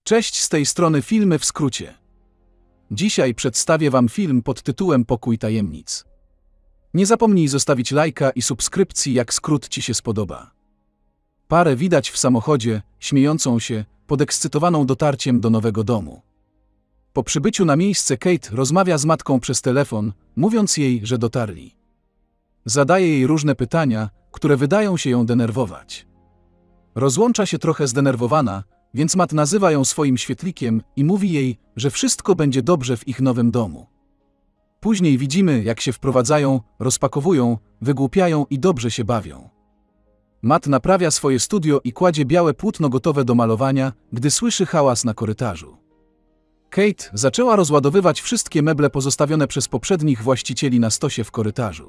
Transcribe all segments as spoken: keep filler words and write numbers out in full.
Cześć, z tej strony Filmy w skrócie. Dzisiaj przedstawię Wam film pod tytułem Pokój tajemnic. Nie zapomnij zostawić lajka i subskrypcji, jak skrót Ci się spodoba. Parę widać w samochodzie, śmiejącą się, podekscytowaną dotarciem do nowego domu. Po przybyciu na miejsce Kate rozmawia z matką przez telefon, mówiąc jej, że dotarli. Zadaje jej różne pytania, które wydają się ją denerwować. Rozłącza się trochę zdenerwowana, więc Matt nazywa ją swoim świetlikiem i mówi jej, że wszystko będzie dobrze w ich nowym domu. Później widzimy, jak się wprowadzają, rozpakowują, wygłupiają i dobrze się bawią. Matt naprawia swoje studio i kładzie białe płótno gotowe do malowania, gdy słyszy hałas na korytarzu. Kate zaczęła rozładowywać wszystkie meble pozostawione przez poprzednich właścicieli na stosie w korytarzu.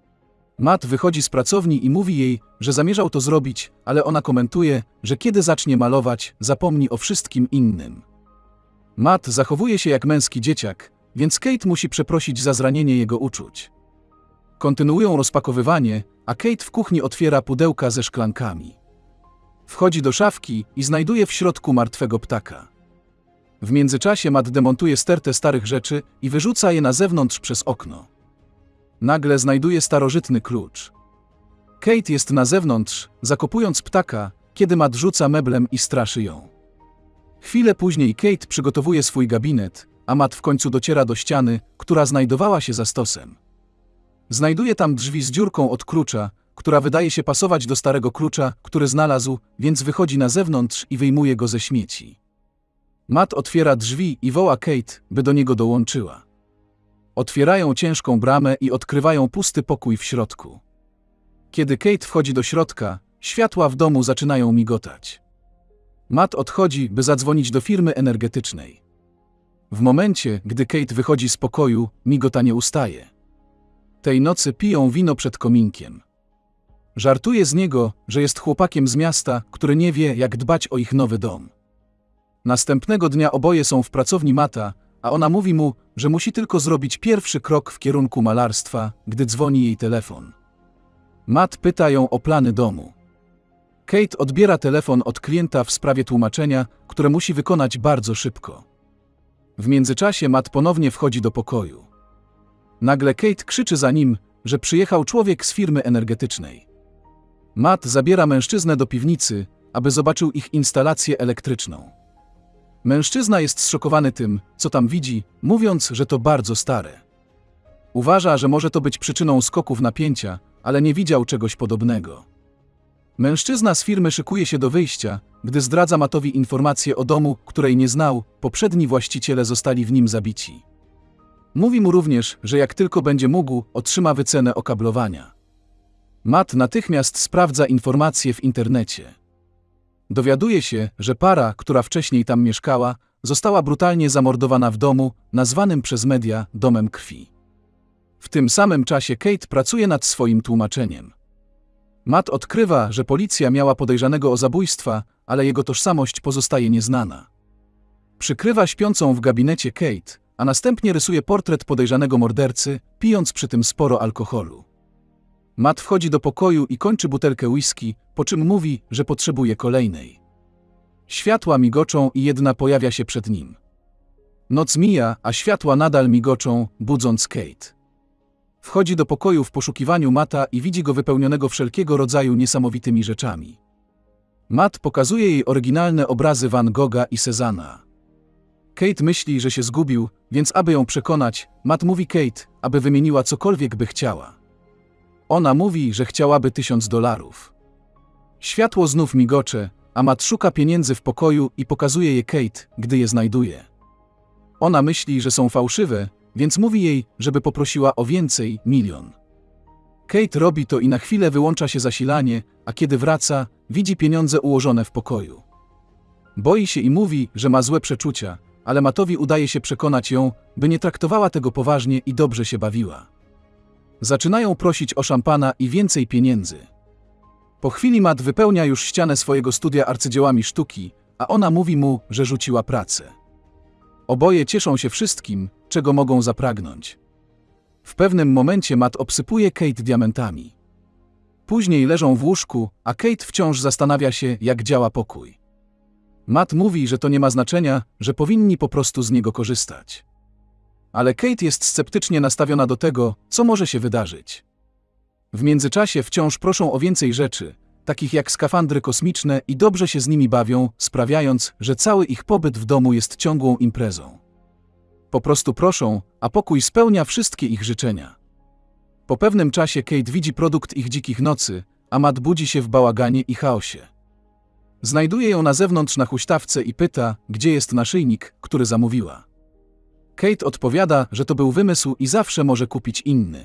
Matt wychodzi z pracowni i mówi jej, że zamierzał to zrobić, ale ona komentuje, że kiedy zacznie malować, zapomni o wszystkim innym. Matt zachowuje się jak męski dzieciak, więc Kate musi przeprosić za zranienie jego uczuć. Kontynuują rozpakowywanie, a Kate w kuchni otwiera pudełka ze szklankami. Wchodzi do szafki i znajduje w środku martwego ptaka. W międzyczasie Matt demontuje stertę starych rzeczy i wyrzuca je na zewnątrz przez okno. Nagle znajduje starożytny klucz. Kate jest na zewnątrz, zakopując ptaka, kiedy Matt rzuca meblem i straszy ją. Chwilę później Kate przygotowuje swój gabinet, a Matt w końcu dociera do ściany, która znajdowała się za stosem. Znajduje tam drzwi z dziurką od klucza, która wydaje się pasować do starego klucza, który znalazł, więc wychodzi na zewnątrz i wyjmuje go ze śmieci. Matt otwiera drzwi i woła Kate, by do niego dołączyła. Otwierają ciężką bramę i odkrywają pusty pokój w środku. Kiedy Kate wchodzi do środka, światła w domu zaczynają migotać. Matt odchodzi, by zadzwonić do firmy energetycznej. W momencie, gdy Kate wychodzi z pokoju, migotanie ustaje. Tej nocy piją wino przed kominkiem. Żartuje z niego, że jest chłopakiem z miasta, który nie wie, jak dbać o ich nowy dom. Następnego dnia oboje są w pracowni Matta, a ona mówi mu, że musi tylko zrobić pierwszy krok w kierunku malarstwa, gdy dzwoni jej telefon. Matt pyta ją o plany domu. Kate odbiera telefon od klienta w sprawie tłumaczenia, które musi wykonać bardzo szybko. W międzyczasie Matt ponownie wchodzi do pokoju. Nagle Kate krzyczy za nim, że przyjechał człowiek z firmy energetycznej. Matt zabiera mężczyznę do piwnicy, aby zobaczył ich instalację elektryczną. Mężczyzna jest zszokowany tym, co tam widzi, mówiąc, że to bardzo stare. Uważa, że może to być przyczyną skoków napięcia, ale nie widział czegoś podobnego. Mężczyzna z firmy szykuje się do wyjścia, gdy zdradza Mattowi informację o domu, której nie znał, poprzedni właściciele zostali w nim zabici. Mówi mu również, że jak tylko będzie mógł, otrzyma wycenę okablowania. Matt natychmiast sprawdza informacje w internecie. Dowiaduje się, że para, która wcześniej tam mieszkała, została brutalnie zamordowana w domu, nazwanym przez media domem krwi. W tym samym czasie Kate pracuje nad swoim tłumaczeniem. Matt odkrywa, że policja miała podejrzanego o zabójstwa, ale jego tożsamość pozostaje nieznana. Przykrywa śpiącą w gabinecie Kate, a następnie rysuje portret podejrzanego mordercy, pijąc przy tym sporo alkoholu. Matt wchodzi do pokoju i kończy butelkę whisky, po czym mówi, że potrzebuje kolejnej. Światła migoczą i jedna pojawia się przed nim. Noc mija, a światła nadal migoczą, budząc Kate. Wchodzi do pokoju w poszukiwaniu Matta i widzi go wypełnionego wszelkiego rodzaju niesamowitymi rzeczami. Matt pokazuje jej oryginalne obrazy Van Gogha i Cézanna. Kate myśli, że się zgubił, więc aby ją przekonać, Matt mówi Kate, aby wymieniła cokolwiek by chciała. Ona mówi, że chciałaby tysiąc dolarów. Światło znów migocze, a Matt szuka pieniędzy w pokoju i pokazuje je Kate, gdy je znajduje. Ona myśli, że są fałszywe, więc mówi jej, żeby poprosiła o więcej, milion. Kate robi to i na chwilę wyłącza się zasilanie, a kiedy wraca, widzi pieniądze ułożone w pokoju. Boi się i mówi, że ma złe przeczucia, ale Mattowi udaje się przekonać ją, by nie traktowała tego poważnie i dobrze się bawiła. Zaczynają prosić o szampana i więcej pieniędzy. Po chwili Matt wypełnia już ścianę swojego studia arcydziełami sztuki, a ona mówi mu, że rzuciła pracę. Oboje cieszą się wszystkim, czego mogą zapragnąć. W pewnym momencie Matt obsypuje Kate diamentami. Później leżą w łóżku, a Kate wciąż zastanawia się, jak działa pokój. Matt mówi, że to nie ma znaczenia, że powinni po prostu z niego korzystać. Ale Kate jest sceptycznie nastawiona do tego, co może się wydarzyć. W międzyczasie wciąż proszą o więcej rzeczy, takich jak skafandry kosmiczne, i dobrze się z nimi bawią, sprawiając, że cały ich pobyt w domu jest ciągłą imprezą. Po prostu proszą, a pokój spełnia wszystkie ich życzenia. Po pewnym czasie Kate widzi produkt ich dzikich nocy, a Matt budzi się w bałaganie i chaosie. Znajduje ją na zewnątrz na huśtawce i pyta, gdzie jest naszyjnik, który zamówiła. Kate odpowiada, że to był wymysł i zawsze może kupić inny.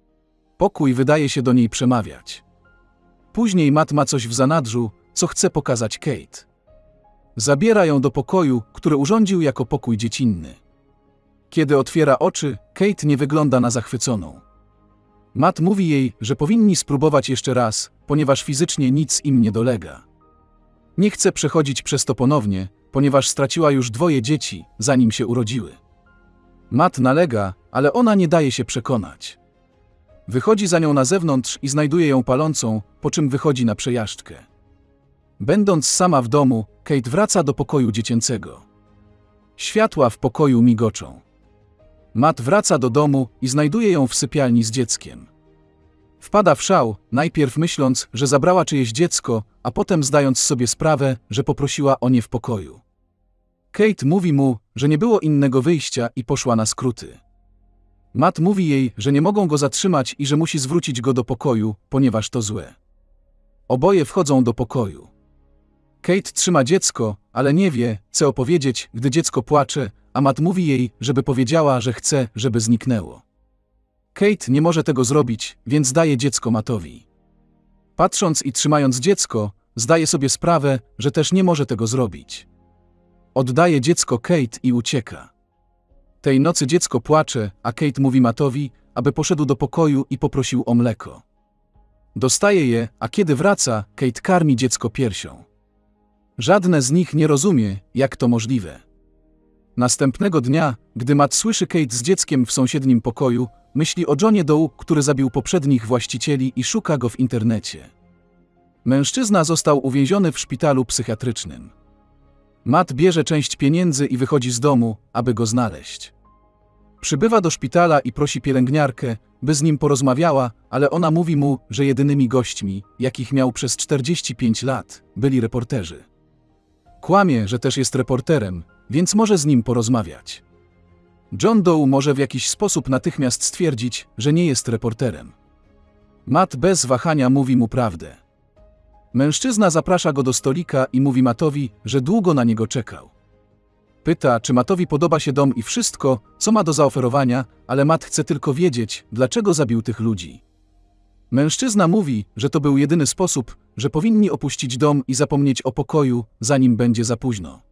Pokój wydaje się do niej przemawiać. Później Matt ma coś w zanadrzu, co chce pokazać Kate. Zabiera ją do pokoju, który urządził jako pokój dziecinny. Kiedy otwiera oczy, Kate nie wygląda na zachwyconą. Matt mówi jej, że powinni spróbować jeszcze raz, ponieważ fizycznie nic im nie dolega. Nie chce przechodzić przez to ponownie, ponieważ straciła już dwoje dzieci, zanim się urodziły. Matt nalega, ale ona nie daje się przekonać. Wychodzi za nią na zewnątrz i znajduje ją palącą, po czym wychodzi na przejażdżkę. Będąc sama w domu, Kate wraca do pokoju dziecięcego. Światła w pokoju migoczą. Matt wraca do domu i znajduje ją w sypialni z dzieckiem. Wpada w szał, najpierw myśląc, że zabrała czyjeś dziecko, a potem zdając sobie sprawę, że poprosiła o nie w pokoju. Kate mówi mu, że nie było innego wyjścia i poszła na skróty. Matt mówi jej, że nie mogą go zatrzymać i że musi zwrócić go do pokoju, ponieważ to złe. Oboje wchodzą do pokoju. Kate trzyma dziecko, ale nie wie, co opowiedzieć, gdy dziecko płacze, a Matt mówi jej, żeby powiedziała, że chce, żeby zniknęło. Kate nie może tego zrobić, więc daje dziecko Mattowi. Patrząc i trzymając dziecko, zdaje sobie sprawę, że też nie może tego zrobić. Oddaje dziecko Kate i ucieka. Tej nocy dziecko płacze, a Kate mówi Mattowi, aby poszedł do pokoju i poprosił o mleko. Dostaje je, a kiedy wraca, Kate karmi dziecko piersią. Żadne z nich nie rozumie, jak to możliwe. Następnego dnia, gdy Matt słyszy Kate z dzieckiem w sąsiednim pokoju, myśli o Johnie Doe, który zabił poprzednich właścicieli i szuka go w internecie. Mężczyzna został uwięziony w szpitalu psychiatrycznym. Matt bierze część pieniędzy i wychodzi z domu, aby go znaleźć. Przybywa do szpitala i prosi pielęgniarkę, by z nim porozmawiała, ale ona mówi mu, że jedynymi gośćmi, jakich miał przez czterdzieści pięć lat, byli reporterzy. Kłamie, że też jest reporterem, więc może z nim porozmawiać. John Doe może w jakiś sposób natychmiast stwierdzić, że nie jest reporterem. Matt bez wahania mówi mu prawdę. Mężczyzna zaprasza go do stolika i mówi Mattowi, że długo na niego czekał. Pyta, czy Mattowi podoba się dom i wszystko, co ma do zaoferowania, ale Matt chce tylko wiedzieć, dlaczego zabił tych ludzi. Mężczyzna mówi, że to był jedyny sposób, że powinni opuścić dom i zapomnieć o pokoju, zanim będzie za późno.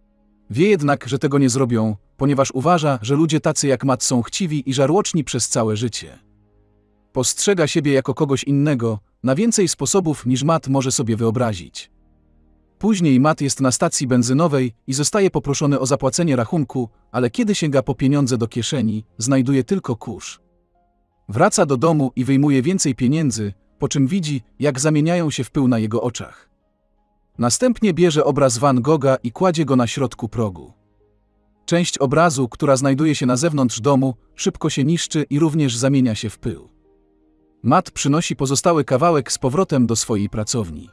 Wie jednak, że tego nie zrobią, ponieważ uważa, że ludzie tacy jak Matt są chciwi i żarłoczni przez całe życie. Postrzega siebie jako kogoś innego, na więcej sposobów niż Matt może sobie wyobrazić. Później Matt jest na stacji benzynowej i zostaje poproszony o zapłacenie rachunku, ale kiedy sięga po pieniądze do kieszeni, znajduje tylko kurz. Wraca do domu i wyjmuje więcej pieniędzy, po czym widzi, jak zamieniają się w pył na jego oczach. Następnie bierze obraz Van Gogha i kładzie go na środku progu. Część obrazu, która znajduje się na zewnątrz domu, szybko się niszczy i również zamienia się w pył. Matt przynosi pozostały kawałek z powrotem do swojej pracowni.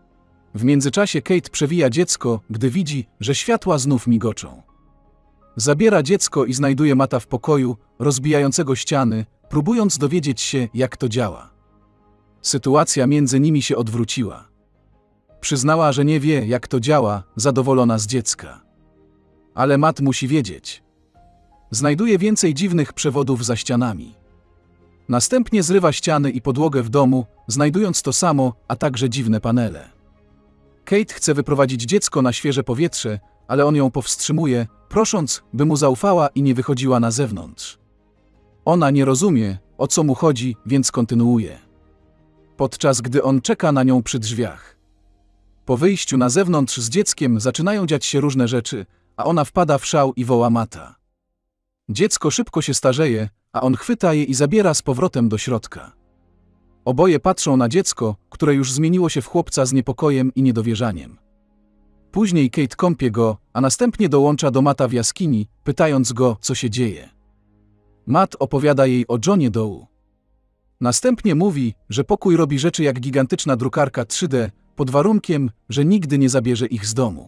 W międzyczasie Kate przewija dziecko, gdy widzi, że światła znów migoczą. Zabiera dziecko i znajduje Matta w pokoju, rozbijającego ściany, próbując dowiedzieć się, jak to działa. Sytuacja między nimi się odwróciła. Przyznała, że nie wie, jak to działa, zadowolona z dziecka. Ale Matt musi wiedzieć. Znajduje więcej dziwnych przewodów za ścianami. Następnie zrywa ściany i podłogę w domu, znajdując to samo, a także dziwne panele. Kate chce wyprowadzić dziecko na świeże powietrze, ale on ją powstrzymuje, prosząc, by mu zaufała i nie wychodziła na zewnątrz. Ona nie rozumie, o co mu chodzi, więc kontynuuje. Podczas gdy on czeka na nią przy drzwiach. Po wyjściu na zewnątrz z dzieckiem zaczynają dziać się różne rzeczy, a ona wpada w szał i woła Matta. Dziecko szybko się starzeje, a on chwyta je i zabiera z powrotem do środka. Oboje patrzą na dziecko, które już zmieniło się w chłopca z niepokojem i niedowierzaniem. Później Kate kąpie go, a następnie dołącza do Matta w jaskini, pytając go, co się dzieje. Matt opowiada jej o Johnie Doe. Następnie mówi, że pokój robi rzeczy jak gigantyczna drukarka trzy D, pod warunkiem, że nigdy nie zabierze ich z domu.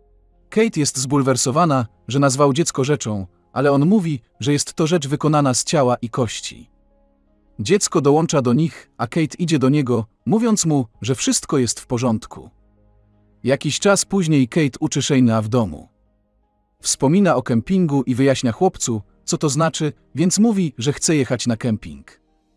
Kate jest zbulwersowana, że nazwał dziecko rzeczą, ale on mówi, że jest to rzecz wykonana z ciała i kości. Dziecko dołącza do nich, a Kate idzie do niego, mówiąc mu, że wszystko jest w porządku. Jakiś czas później Kate uczy Shane'a w domu. Wspomina o kempingu i wyjaśnia chłopcu, co to znaczy, więc mówi, że chce jechać na kemping.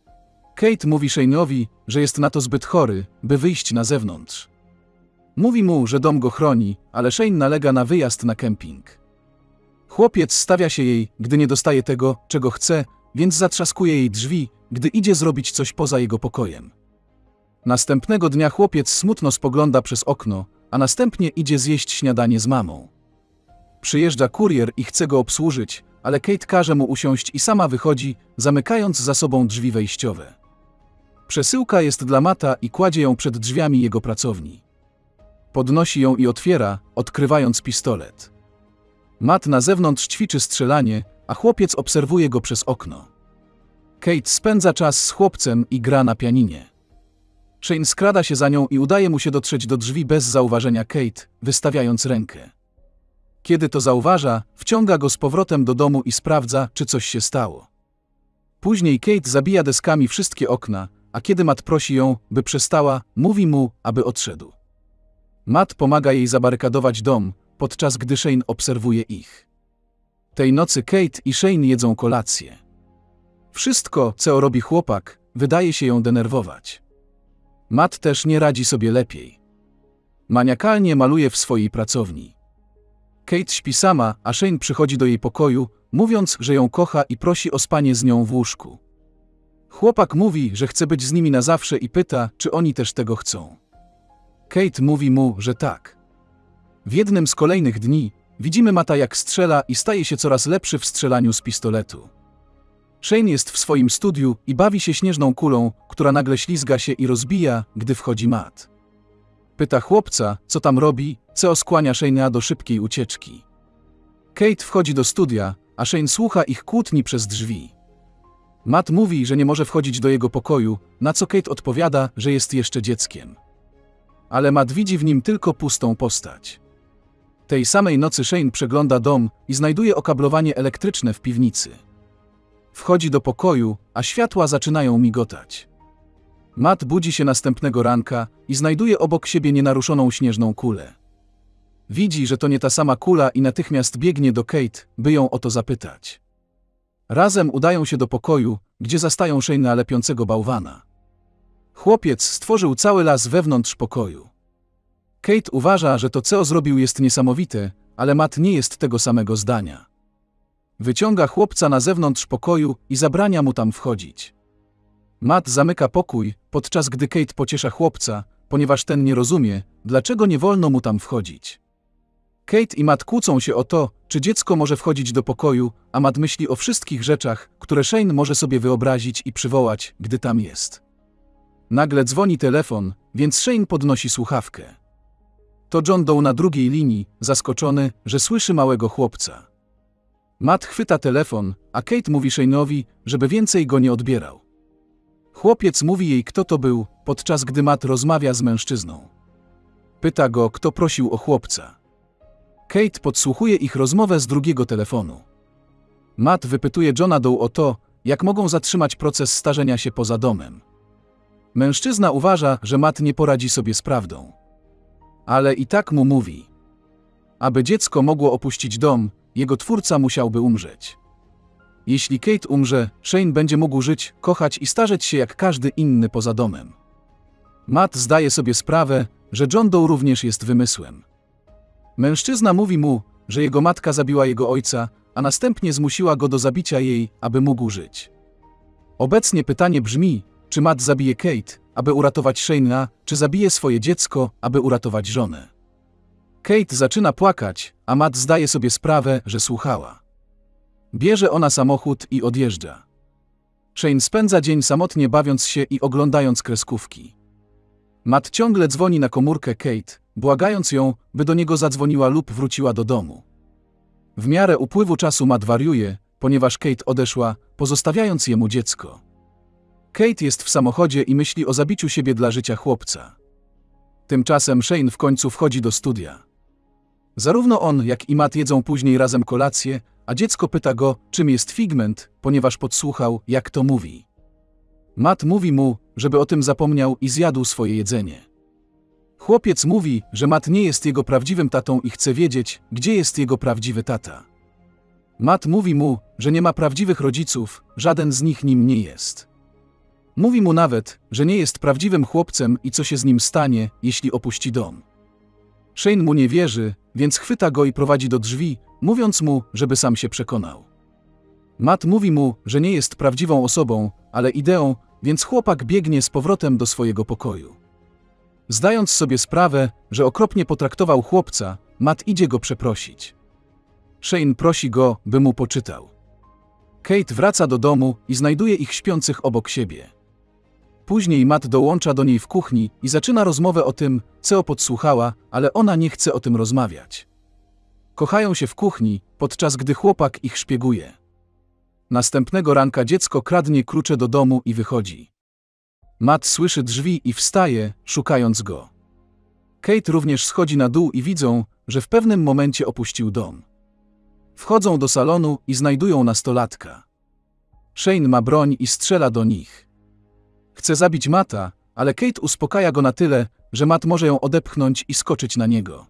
Kate mówi Shane'owi, że jest na to zbyt chory, by wyjść na zewnątrz. Mówi mu, że dom go chroni, ale Shane nalega na wyjazd na kemping. Chłopiec stawia się jej, gdy nie dostaje tego, czego chce, więc zatrzaskuje jej drzwi, gdy idzie zrobić coś poza jego pokojem. Następnego dnia chłopiec smutno spogląda przez okno, a następnie idzie zjeść śniadanie z mamą. Przyjeżdża kurier i chce go obsłużyć, ale Kate każe mu usiąść i sama wychodzi, zamykając za sobą drzwi wejściowe. Przesyłka jest dla Matta i kładzie ją przed drzwiami jego pracowni. Podnosi ją i otwiera, odkrywając pistolet. Matt na zewnątrz ćwiczy strzelanie, a chłopiec obserwuje go przez okno. Kate spędza czas z chłopcem i gra na pianinie. Shane skrada się za nią i udaje mu się dotrzeć do drzwi bez zauważenia Kate, wystawiając rękę. Kiedy to zauważa, wciąga go z powrotem do domu i sprawdza, czy coś się stało. Później Kate zabija deskami wszystkie okna, a kiedy Matt prosi ją, by przestała, mówi mu, aby odszedł. Matt pomaga jej zabarykadować dom, podczas gdy Shane obserwuje ich. Tej nocy Kate i Shane jedzą kolację. Wszystko, co robi chłopak, wydaje się ją denerwować. Matt też nie radzi sobie lepiej. Maniakalnie maluje w swojej pracowni. Kate śpi sama, a Shane przychodzi do jej pokoju, mówiąc, że ją kocha i prosi o spanie z nią w łóżku. Chłopak mówi, że chce być z nimi na zawsze i pyta, czy oni też tego chcą. Kate mówi mu, że tak. W jednym z kolejnych dni widzimy Matta, jak strzela i staje się coraz lepszy w strzelaniu z pistoletu. Shane jest w swoim studiu i bawi się śnieżną kulą, która nagle ślizga się i rozbija, gdy wchodzi Matt. Pyta chłopca, co tam robi, co skłania Shane'a do szybkiej ucieczki. Kate wchodzi do studia, a Shane słucha ich kłótni przez drzwi. Matt mówi, że nie może wchodzić do jego pokoju, na co Kate odpowiada, że jest jeszcze dzieckiem. Ale Matt widzi w nim tylko pustą postać. Tej samej nocy Shane przegląda dom i znajduje okablowanie elektryczne w piwnicy. Wchodzi do pokoju, a światła zaczynają migotać. Matt budzi się następnego ranka i znajduje obok siebie nienaruszoną śnieżną kulę. Widzi, że to nie ta sama kula i natychmiast biegnie do Kate, by ją o to zapytać. Razem udają się do pokoju, gdzie zastają Shane'a lepiącego bałwana. Chłopiec stworzył cały las wewnątrz pokoju. Kate uważa, że to, co zrobił, jest niesamowite, ale Matt nie jest tego samego zdania. Wyciąga chłopca na zewnątrz pokoju i zabrania mu tam wchodzić. Matt zamyka pokój, podczas gdy Kate pociesza chłopca, ponieważ ten nie rozumie, dlaczego nie wolno mu tam wchodzić. Kate i Matt kłócą się o to, czy dziecko może wchodzić do pokoju, a Matt myśli o wszystkich rzeczach, które Shane może sobie wyobrazić i przywołać, gdy tam jest. Nagle dzwoni telefon, więc Shane podnosi słuchawkę. To John Doe na drugiej linii, zaskoczony, że słyszy małego chłopca. Matt chwyta telefon, a Kate mówi Shane'owi, żeby więcej go nie odbierał. Chłopiec mówi jej, kto to był, podczas gdy Matt rozmawia z mężczyzną. Pyta go, kto prosił o chłopca. Kate podsłuchuje ich rozmowę z drugiego telefonu. Matt wypytuje Johna Doe o to, jak mogą zatrzymać proces starzenia się poza domem. Mężczyzna uważa, że Matt nie poradzi sobie z prawdą. Ale i tak mu mówi. Aby dziecko mogło opuścić dom, jego twórca musiałby umrzeć. Jeśli Kate umrze, Shane będzie mógł żyć, kochać i starzeć się jak każdy inny poza domem. Matt zdaje sobie sprawę, że John Doe również jest wymysłem. Mężczyzna mówi mu, że jego matka zabiła jego ojca, a następnie zmusiła go do zabicia jej, aby mógł żyć. Obecnie pytanie brzmi, czy Matt zabije Kate, aby uratować Shane'a, czy zabije swoje dziecko, aby uratować żonę. Kate zaczyna płakać, a Matt zdaje sobie sprawę, że słuchała. Bierze ona samochód i odjeżdża. Shane spędza dzień samotnie bawiąc się i oglądając kreskówki. Matt ciągle dzwoni na komórkę Kate, błagając ją, by do niego zadzwoniła lub wróciła do domu. W miarę upływu czasu Matt wariuje, ponieważ Kate odeszła, pozostawiając jemu dziecko. Kate jest w samochodzie i myśli o zabiciu siebie dla życia chłopca. Tymczasem Shane w końcu wchodzi do studia. Zarówno on, jak i Matt jedzą później razem kolację, a dziecko pyta go, czym jest Figment, ponieważ podsłuchał, jak to mówi. Matt mówi mu, żeby o tym zapomniał i zjadł swoje jedzenie. Chłopiec mówi, że Matt nie jest jego prawdziwym tatą i chce wiedzieć, gdzie jest jego prawdziwy tata. Matt mówi mu, że nie ma prawdziwych rodziców, żaden z nich nim nie jest. Mówi mu nawet, że nie jest prawdziwym chłopcem i co się z nim stanie, jeśli opuści dom. Shane mu nie wierzy, więc chwyta go i prowadzi do drzwi, mówiąc mu, żeby sam się przekonał. Matt mówi mu, że nie jest prawdziwą osobą, ale ideą, więc chłopak biegnie z powrotem do swojego pokoju. Zdając sobie sprawę, że okropnie potraktował chłopca, Matt idzie go przeprosić. Shane prosi go, by mu poczytał. Kate wraca do domu i znajduje ich śpiących obok siebie. Później Matt dołącza do niej w kuchni i zaczyna rozmowę o tym, co podsłuchała, ale ona nie chce o tym rozmawiać. Kochają się w kuchni, podczas gdy chłopak ich szpieguje. Następnego ranka dziecko kradnie klucze do domu i wychodzi. Matt słyszy drzwi i wstaje, szukając go. Kate również schodzi na dół i widzą, że w pewnym momencie opuścił dom. Wchodzą do salonu i znajdują nastolatka. Shane ma broń i strzela do nich. Chce zabić Matta, ale Kate uspokaja go na tyle, że Matt może ją odepchnąć i skoczyć na niego.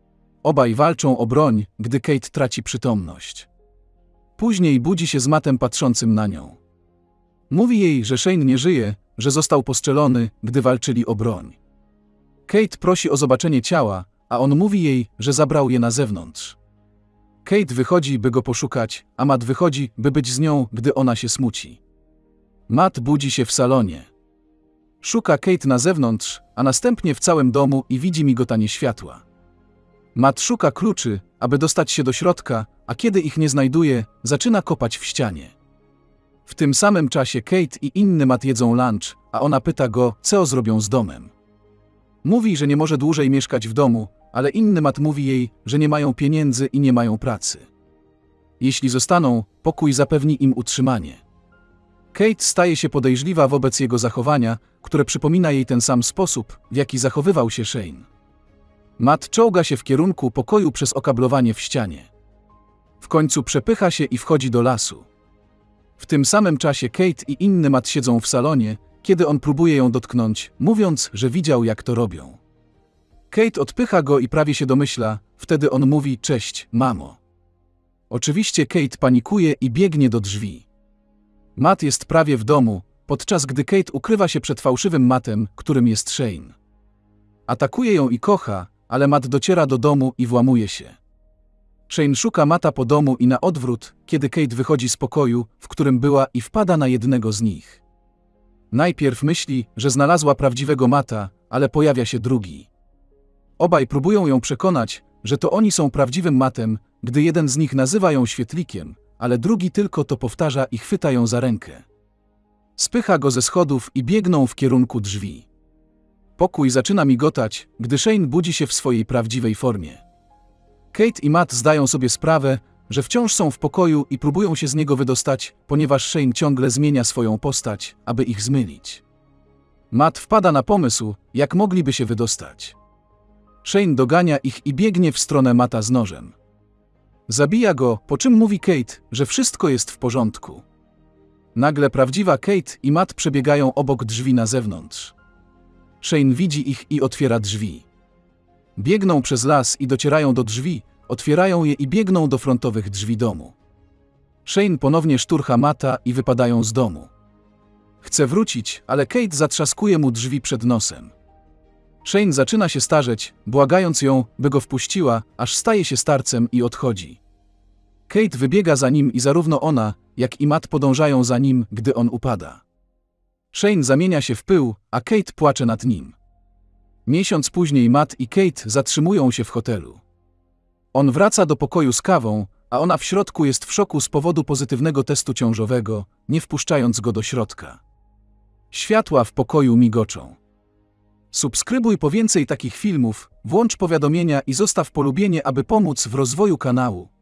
Obaj walczą o broń, gdy Kate traci przytomność. Później budzi się z Mattem patrzącym na nią. Mówi jej, że Shane nie żyje, że został postrzelony, gdy walczyli o broń. Kate prosi o zobaczenie ciała, a on mówi jej, że zabrał je na zewnątrz. Kate wychodzi, by go poszukać, a Matt wychodzi, by być z nią, gdy ona się smuci. Matt budzi się w salonie. Szuka Kate na zewnątrz, a następnie w całym domu i widzi migotanie światła. Matt szuka kluczy, aby dostać się do środka, a kiedy ich nie znajduje, zaczyna kopać w ścianie. W tym samym czasie Kate i inny Matt jedzą lunch, a ona pyta go, co zrobią z domem. Mówi, że nie może dłużej mieszkać w domu, ale inny Matt mówi jej, że nie mają pieniędzy i nie mają pracy. Jeśli zostaną, pokój zapewni im utrzymanie. Kate staje się podejrzliwa wobec jego zachowania, które przypomina jej ten sam sposób, w jaki zachowywał się Shane. Matt czołga się w kierunku pokoju przez okablowanie w ścianie. W końcu przepycha się i wchodzi do lasu. W tym samym czasie Kate i inny Matt siedzą w salonie, kiedy on próbuje ją dotknąć, mówiąc, że widział, jak to robią. Kate odpycha go i prawie się domyśla, wtedy on mówi: cześć, mamo. Oczywiście Kate panikuje i biegnie do drzwi. Matt jest prawie w domu, podczas gdy Kate ukrywa się przed fałszywym Mattem, którym jest Shane. Atakuje ją i kocha, ale Matt dociera do domu i włamuje się. Shane szuka Matta po domu i na odwrót, kiedy Kate wychodzi z pokoju, w którym była, i wpada na jednego z nich. Najpierw myśli, że znalazła prawdziwego Matta, ale pojawia się drugi. Obaj próbują ją przekonać, że to oni są prawdziwym Mattem, gdy jeden z nich nazywa ją świetlikiem, ale drugi tylko to powtarza i chwyta ją za rękę. Spycha go ze schodów i biegną w kierunku drzwi. Pokój zaczyna migotać, gdy Shane budzi się w swojej prawdziwej formie. Kate i Matt zdają sobie sprawę, że wciąż są w pokoju i próbują się z niego wydostać, ponieważ Shane ciągle zmienia swoją postać, aby ich zmylić. Matt wpada na pomysł, jak mogliby się wydostać. Shane dogania ich i biegnie w stronę Matta z nożem. Zabija go, po czym mówi Kate, że wszystko jest w porządku. Nagle prawdziwa Kate i Matt przebiegają obok drzwi na zewnątrz. Shane widzi ich i otwiera drzwi. Biegną przez las i docierają do drzwi, otwierają je i biegną do frontowych drzwi domu. Shane ponownie szturcha Matta i wypadają z domu. Chce wrócić, ale Kate zatrzaskuje mu drzwi przed nosem. Shane zaczyna się starzeć, błagając ją, by go wpuściła, aż staje się starcem i odchodzi. Kate wybiega za nim i zarówno ona, jak i Matt podążają za nim, gdy on upada. Shane zamienia się w pył, a Kate płacze nad nim. Miesiąc później Matt i Kate zatrzymują się w hotelu. On wraca do pokoju z kawą, a ona w środku jest w szoku z powodu pozytywnego testu ciążowego, nie wpuszczając go do środka. Światła w pokoju migoczą. Subskrybuj po więcej takich filmów, włącz powiadomienia i zostaw polubienie, aby pomóc w rozwoju kanału.